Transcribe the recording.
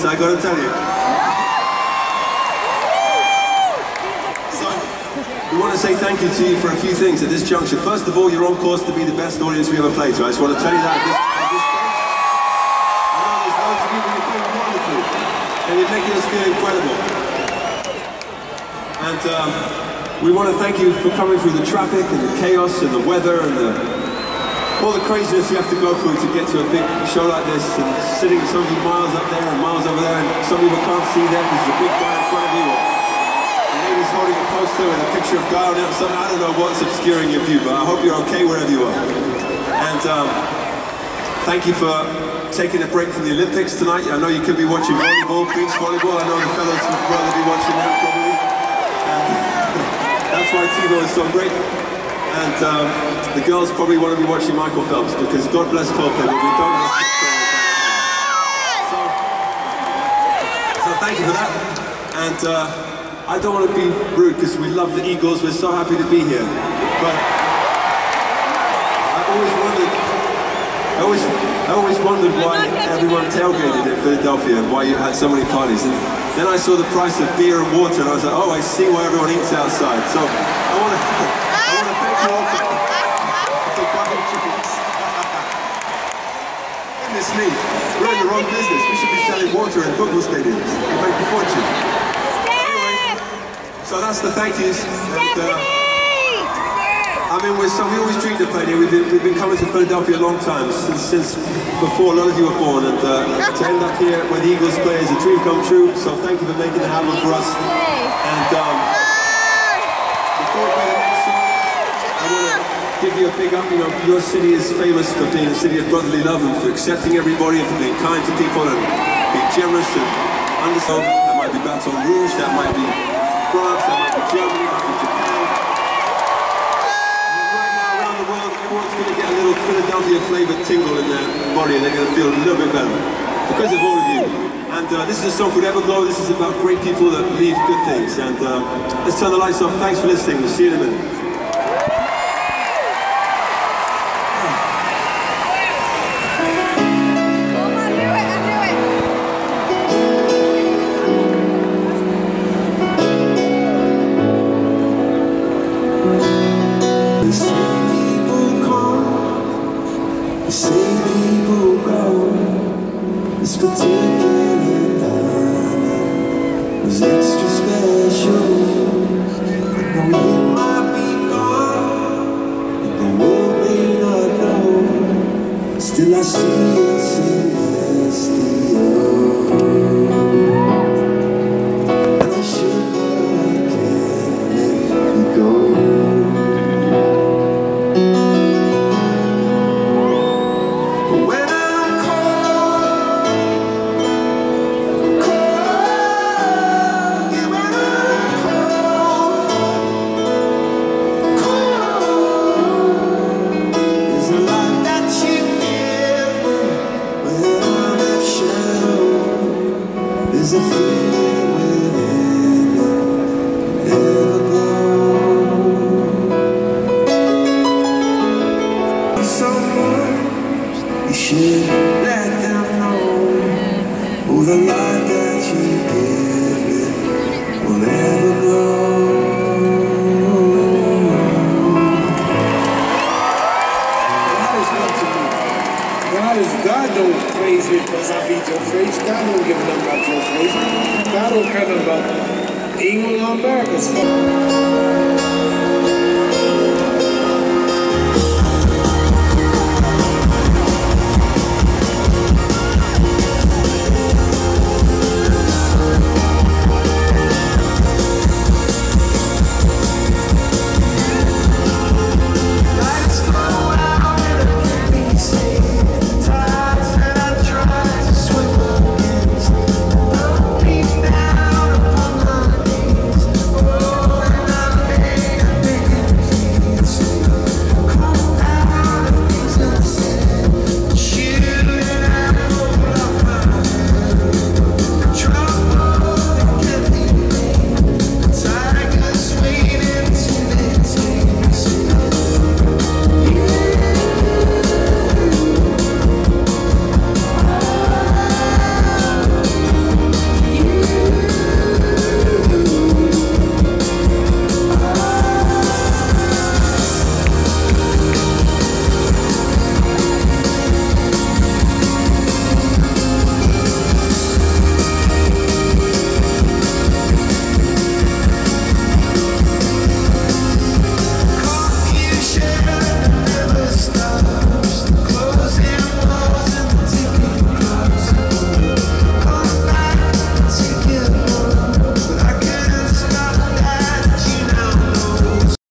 I gotta tell you. So, we want to say thank you to you for a few things at this juncture. First of all, you're on course to be the best audience we ever played to. I just want to tell you that at this stage. I know there's loads of you, but you're playing wonderful. And you're making us feel incredible. And we want to thank you for coming through the traffic and the chaos and the weather and all the craziness you have to go through to get to a big show like this, and sitting some of you miles up there and miles over there, and some people can't see that because there's a big guy in front of you, or the lady's holding a poster with a picture of Guy on it, something. I don't know what's obscuring your view, but I hope you're okay wherever you are. And thank you for taking a break from the Olympics tonight. I know you could be watching volleyball, beach volleyball. I know the fellows would rather be watching that probably. That's why TiVo is so great. And the girls probably want to be watching Michael Phelps, because God bless Coldplay, but we don't have to. So thank you for that. And I don't want to be rude, because we love the Eagles, we're so happy to be here. But I always wondered why everyone tailgated in Philadelphia and why you had so many parties. And then I saw the price of beer and water, and I was like, oh, I see why everyone eats outside. So I want to thank you all for buying chickens. Goodness me, we're in the wrong business. We should be selling water in football stadiums. We make a fortune. Anyway, so that's the thank yous. And, I mean, we always dreamed of playing here. We've been coming to Philadelphia a long time, since before a lot of you were born, and to end up here where the Eagles play is a dream come true. So thank you for making it happen for us. And before we play the next song, I want to give you a big up. You know, your city is famous for being a city of brotherly love and for accepting everybody and for being kind to people and being generous and understanding. That might be Baton Rouge, that might be France, that might be Germany, that might be Japan. Everyone's going to get a little Philadelphia flavoured tingle in their body, and they're going to feel a little bit better because of all of you. And this is a song called Everglow. This is about great people that believe good things. And let's turn the lights off. Thanks for listening. We'll see you in a minute. This particular night was extra special. I know you might be gone, and the world may not know. Still I see it celestial. And I should know I can't let you go. There's a feeling within me, Everglow. Someone, you should let them know. Oh, the light that you give me will never glow. God don't praise me because I beat your face. God don't give a damn about your face. God don't care about England or America's fault.